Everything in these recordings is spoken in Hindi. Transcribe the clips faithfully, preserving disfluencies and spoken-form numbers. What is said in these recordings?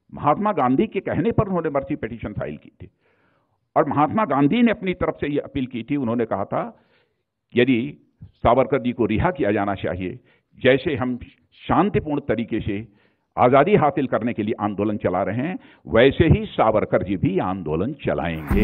महात्मा गांधी के कहने पर उन्होंने मर्सी पिटीशन फाइल की थी और महात्मा गांधी ने अपनी तरफ से यह अपील की थी। उन्होंने कहा था यदि सावरकर जी को रिहा किया जाना चाहिए, जैसे हम शांतिपूर्ण तरीके से आजादी हासिल करने के लिए आंदोलन चला रहे हैं, वैसे ही सावरकर जी भी आंदोलन चलाएंगे।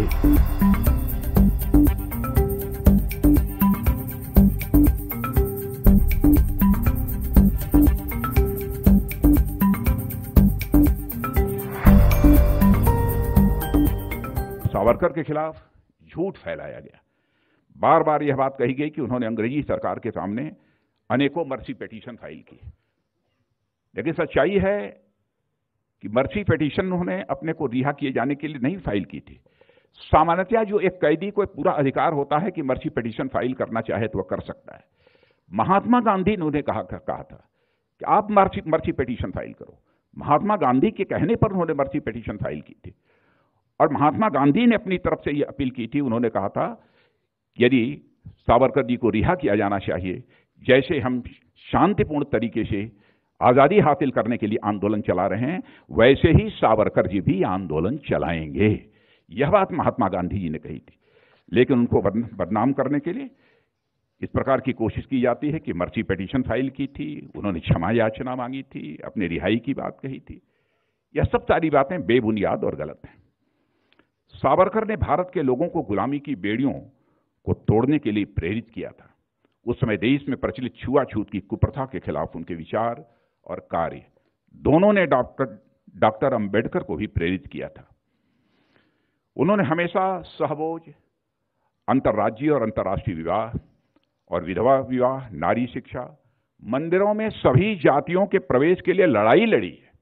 सावरकर के खिलाफ झूठ फैलाया गया। बार बार यह बात कही गई कि उन्होंने अंग्रेजी सरकार के सामने अनेकों मर्सी पिटीशन फाइल की, लेकिन सच्चाई है कि मर्सी पिटीशन उन्होंने अपने को रिहा किए जाने के लिए नहीं फाइल की थी। सामान्यतः जो एक कैदी को पूरा अधिकार होता है कि मर्सी पिटीशन फाइल करना चाहे तो वह कर सकता है। महात्मा गांधी ने उन्हें कहा कहा था कि आप मर्सी मर्सी पिटीशन फाइल करो। महात्मा गांधी के कहने पर उन्होंने मर्सी पिटीशन फाइल की थी और महात्मा गांधी ने अपनी तरफ से यह अपील की थी। उन्होंने कहा था यदि सावरकर जी को रिहा किया जाना चाहिए, जैसे हम शांतिपूर्ण तरीके से आजादी हासिल करने के लिए आंदोलन चला रहे हैं, वैसे ही सावरकर जी भी आंदोलन चलाएंगे। यह बात महात्मा गांधी जी ने कही थी, लेकिन उनको बदनाम करने के लिए इस प्रकार की कोशिश की जाती है कि मर्सी पिटीशन फाइल की थी, उन्होंने क्षमा याचना मांगी थी, अपनी रिहाई की बात कही थी। यह सब सारी बातें बेबुनियाद और गलत हैं। सावरकर ने भारत के लोगों को गुलामी की बेड़ियों को तोड़ने के लिए प्रेरित किया था। उस समय देश में प्रचलित छुआछूत की कुप्रथा के खिलाफ उनके विचार और कार्य दोनों ने डॉक्टर डॉक्टर अंबेडकर को भी प्रेरित किया था। उन्होंने हमेशा सहभोज, अंतर्राज्यीय और अंतर्राष्ट्रीय विवाह और विधवा विवाह, नारी शिक्षा, मंदिरों में सभी जातियों के प्रवेश के लिए लड़ाई लड़ी है।